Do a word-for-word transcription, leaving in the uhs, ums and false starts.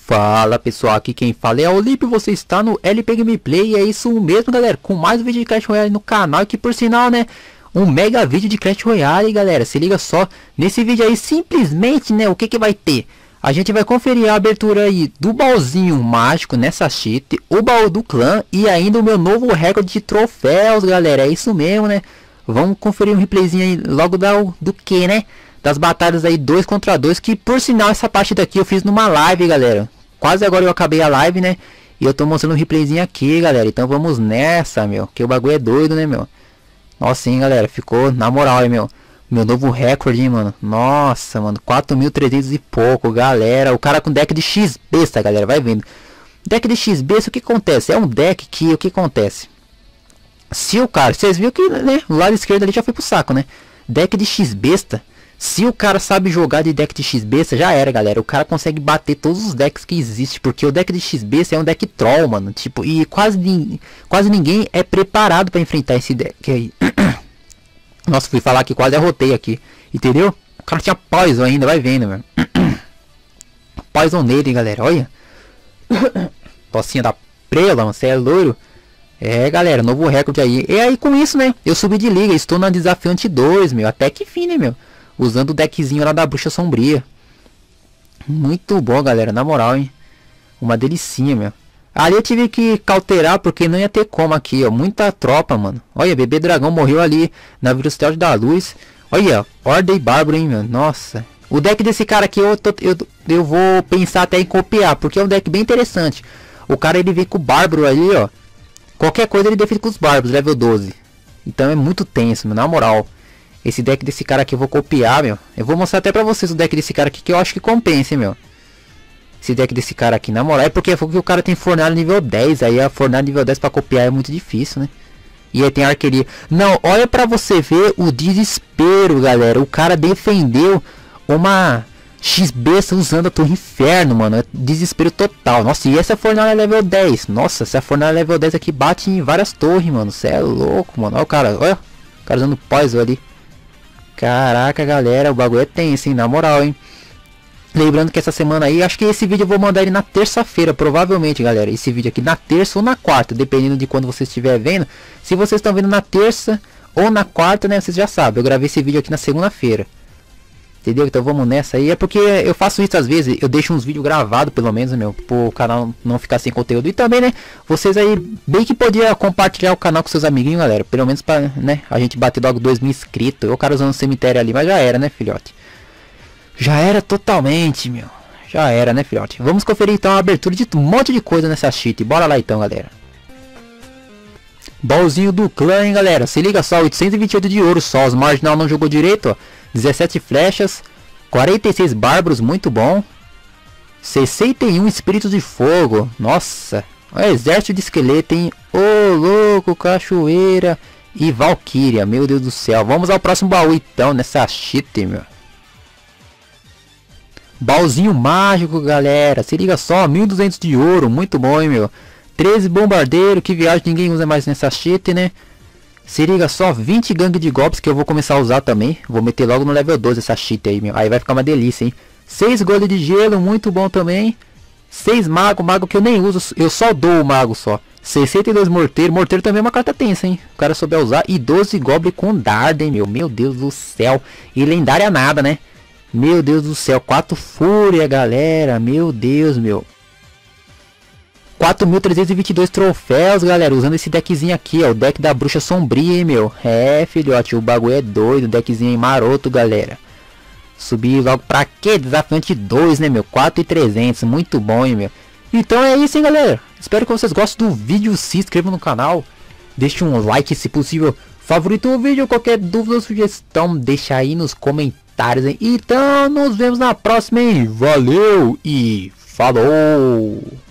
Fala pessoal, aqui quem fala é o Lipe, você está no L P Gameplay. E é isso mesmo, galera, com mais um vídeo de Clash Royale no canal. Que por sinal, né, um mega vídeo de Clash Royale, galera. Se liga só, nesse vídeo aí, simplesmente, né, o que que vai ter? A gente vai conferir a abertura aí do baúzinho mágico nessa cheat, o baú do clã e ainda o meu novo recorde de troféus, galera. É isso mesmo, né? Vamos conferir um replayzinho aí logo da, do que, né? Das batalhas aí dois contra dois, que por sinal essa parte daqui eu fiz numa live, galera. Quase agora eu acabei a live, né? E eu tô mostrando um replayzinho aqui, galera. Então vamos nessa, meu. Que o bagulho é doido, né, meu? Nossa, hein, galera. Ficou na moral, hein, meu. Meu novo recorde, hein, mano. Nossa, mano. quatro mil e trezentos e pouco, galera. O cara com deck de X besta, galera. Vai vendo. Deck de X besta, o que acontece? É um deck que, o que acontece? Se o cara... Vocês viram que, né? O lado esquerdo ali já foi pro saco, né? Deck de X besta. Se o cara sabe jogar de deck de X besta, já era, galera. O cara consegue bater todos os decks que existem. Porque o deck de X besta é um deck troll, mano. Tipo, e quase, quase ninguém é preparado pra enfrentar esse deck aí. Nossa, fui falar que quase derrotei aqui. Entendeu? O cara tinha Poison ainda, vai vendo, mano. Poison nele, galera, olha. Tocinha da prela, mano, você é loiro. É, galera, novo recorde aí. E aí, com isso, né, eu subi de liga. Estou na desafiante dois, meu. Até que fim, né, meu. Usando o deckzinho lá da bruxa sombria. Muito bom, galera, na moral, hein. Uma delicinha, meu. Ali eu tive que cauterar porque não ia ter como aqui, ó. Muita tropa, mano. Olha, bebê dragão morreu ali na velocidade da luz. Olha, Ordem Bárbaro, hein, meu. Nossa. O deck desse cara aqui eu, tô, eu, eu vou pensar até em copiar, porque é um deck bem interessante. O cara, ele vem com o Bárbaro ali, ó. Qualquer coisa ele defende com os Bárbaros, level doze. Então é muito tenso, meu, na moral. Esse deck desse cara aqui eu vou copiar, meu. Eu vou mostrar até pra vocês o deck desse cara aqui, que eu acho que compensa, hein, meu. Esse deck desse cara aqui, na moral, é porque, porque o cara tem fornalha nível dez. Aí a fornalha nível dez pra copiar é muito difícil, né? E aí tem arqueria. Não, olha pra você ver o desespero, galera. O cara defendeu uma X-besta usando a torre inferno, mano. É desespero total. Nossa, e essa fornalha level dez? Nossa, essa fornalha level dez aqui bate em várias torres, mano. Cê é louco, mano. Olha o cara, olha. O cara usando poison ali. Caraca, galera, o bagulho é tenso, hein, na moral, hein. Lembrando que essa semana aí, acho que esse vídeo eu vou mandar ele na terça-feira, provavelmente, galera. Esse vídeo aqui na terça ou na quarta, dependendo de quando você estiver vendo. Se vocês estão vendo na terça ou na quarta, né, vocês já sabem. Eu gravei esse vídeo aqui na segunda-feira. Entendeu? Então vamos nessa aí. É porque eu faço isso às vezes, eu deixo uns vídeos gravados, pelo menos, meu, pro canal não ficar sem conteúdo. E também, né, vocês aí, bem que podia compartilhar o canal com seus amiguinhos, galera. Pelo menos pra, né, a gente bater logo dois mil inscritos. O cara usando o cemitério ali, mas já era, né, filhote? Já era totalmente, meu. Já era, né, filhote? Vamos conferir então a abertura de um monte de coisa nessa cheat. Bora lá então, galera. Baúzinho do clã, hein, galera. Se liga só, oitocentos e vinte e oito de ouro só. Os marginal não jogou direito, ó. dezessete flechas. quarenta e seis bárbaros, muito bom. sessenta e um espíritos de fogo. Nossa. Olha, exército de esqueleto, hein. Ô, louco, cachoeira. E valquíria, meu Deus do céu. Vamos ao próximo baú então, nessa cheat, meu. Baúzinho mágico, galera. Se liga só, mil e duzentos de ouro. Muito bom, hein, meu. treze bombardeiro. Que viagem, ninguém usa mais nessa cheat, né? Se liga só, vinte gangue de golpes que eu vou começar a usar também. Vou meter logo no level doze essa cheat aí, meu. Aí vai ficar uma delícia, hein. seis golem de gelo, muito bom também. seis mago, mago que eu nem uso. Eu só dou o mago só. sessenta e dois morteiro. Morteiro também é uma carta tensa, hein. O cara souber usar. E doze goblin com Darden, meu. Meu Deus do céu. E lendária nada, né. Meu Deus do céu, quatro fúria, galera. Meu Deus, meu. quatro mil trezentos e vinte e dois troféus, galera. Usando esse deckzinho aqui, ó. O deck da bruxa sombria, hein, meu. É, filhote, o bagulho é doido. O deckzinho aí maroto, galera. Subir logo pra quê? Desafiante dois, né, meu. quatro mil e trezentos, muito bom, hein, meu. Então é isso, hein, galera. Espero que vocês gostem do vídeo. Se inscrevam no canal. Deixe um like, se possível. Favorito o vídeo. Qualquer dúvida ou sugestão, deixa aí nos comentários. Então nos vemos na próxima, hein? Valeu e falou!